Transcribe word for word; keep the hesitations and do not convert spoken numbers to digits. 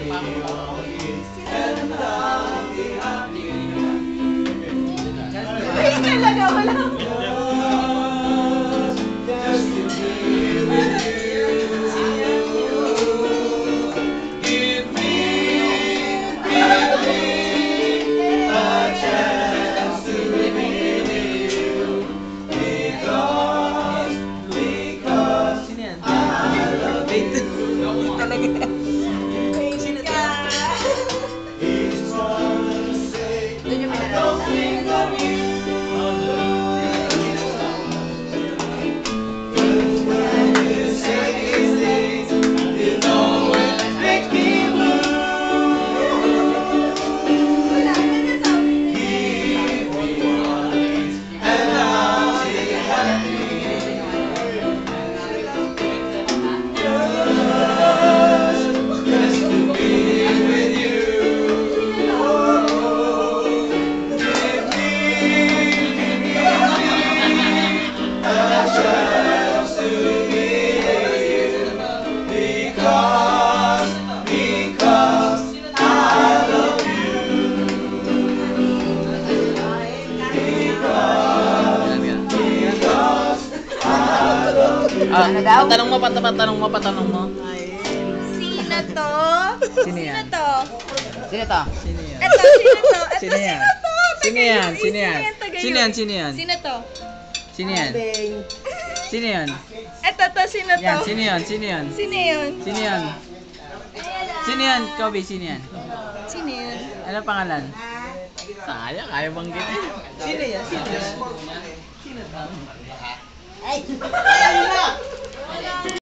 Ay, talaga wala. Ah, patanong mo, patanong mo, patanong mo. Sino to? Sino yan? Sino to? Sino to? Sino yan? Eto, sino to? Eto, Sino yan? sino to? Sino yan? Sino yan? Tagayo. Sino yan? Sino yan? Sino to? Sino yan? Sino yan? Eto to, sino to? Yan, sino yan? Sino yan? Sino yun? Sino yan? Sino yan? Kobe, sino yan? Sino yun? Ano pangalan? Sayang, ayaw banggitin. Sino yan? Sino yan? Sino yan? Ay!